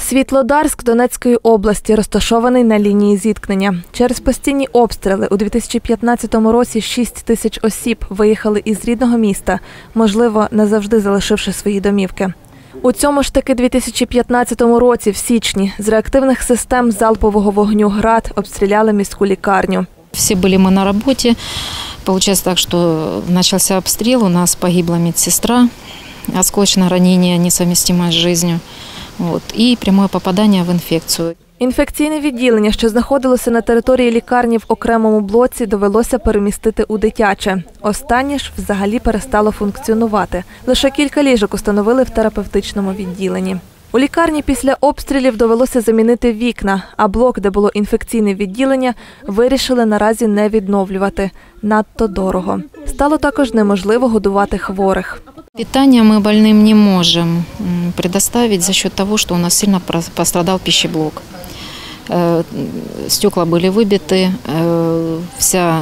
Світлодарськ Донецької області розташований на лінії зіткнення. Через постійні обстріли у 2015 році 6 тисяч осіб виїхали із рідного міста, можливо, назавжди залишивши свої домівки. У цьому ж таки 2015 році, в січні, з реактивних систем залпового вогню «Град» обстріляли міську лікарню. Всі були ми на роботі. Получилось так, що почався обстріл, у нас погибла медсестра, осколочне ранення, несовмістиме з життю. І пряме попадання в інфекцію. Інфекційне відділення, що знаходилося на території лікарні в окремому блоці, довелося перемістити у дитяче. Останнє ж взагалі перестало функціонувати. Лише кілька ліжок установили в терапевтичному відділенні. У лікарні після обстрілів довелося замінити вікна, а блок, де було інфекційне відділення, вирішили наразі не відновлювати. Надто дорого. Стало також неможливо годувати хворих. Питание мы больным не можем предоставить за счет того, что у нас сильно пострадал пищеблок. Стекла были выбиты, вся,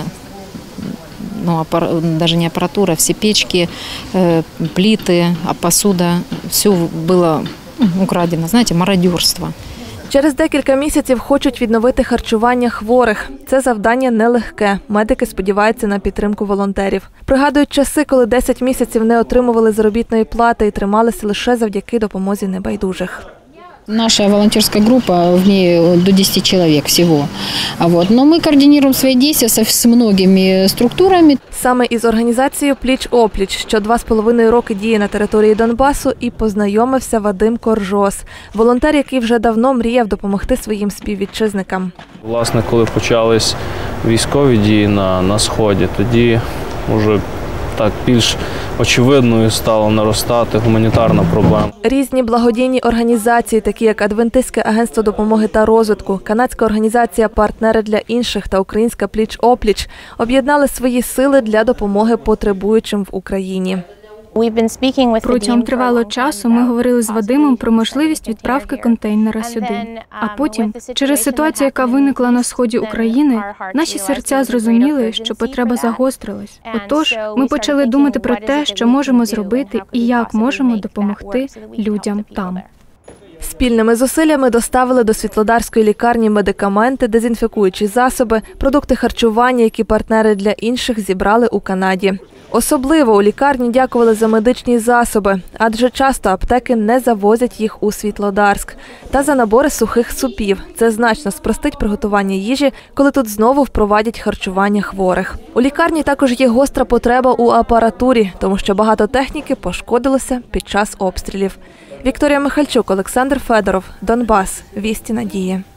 даже не аппаратура, все печки, плиты, посуда, все было украдено, знаете, мародерство. Через декілька місяців хочуть відновити харчування хворих. Це завдання нелегке. Медики сподіваються на підтримку волонтерів. Пригадують часи, коли 10 місяців не отримували заробітної плати і трималися лише завдяки допомозі небайдужих. Наша волонтерская группа, в ней до 10 человек всего. Но мы координируем свои действия с многими структурами. Саме із організацією «Пліч-опліч», що 2,5 роки діє на території Донбасу, і познайомився Вадим Коржос. Волонтер, який вже давно мріяв допомогти своїм співвітчизникам. Власне, коли почались військові дії на Сході, тоді вже так більш очевидною стала наростати гуманітарна проблема. Різні благодійні організації, такі як Адвентистське агентство допомоги та розвитку, канадська організація «Партнери для інших» та українська «Пліч-опліч» об'єднали свої сили для допомоги потребуючим в Україні. Протягом тривалого часу ми говорили з Вадимом про можливість відправки контейнера сюди. А потім, через ситуацію, яка виникла на сході України, наші серця зрозуміли, що потреба загострилась. Отож, ми почали думати про те, що можемо зробити і як можемо допомогти людям там. Спільними зусиллями доставили до Світлодарської лікарні медикаменти, дезінфікуючі засоби, продукти харчування, які партнери для інших зібрали у Канаді. Особливо у лікарні дякували за медичні засоби, адже часто аптеки не завозять їх у Світлодарськ. Та за набори сухих супів. Це значно спростить приготування їжі, коли тут знову впровадять харчування хворих. У лікарні також є гостра потреба у апаратурі, тому що багато техніки пошкодилося під час обстрілів. Вікторія Михальчук, Олександр Федоров, Донбас. Вісті надії.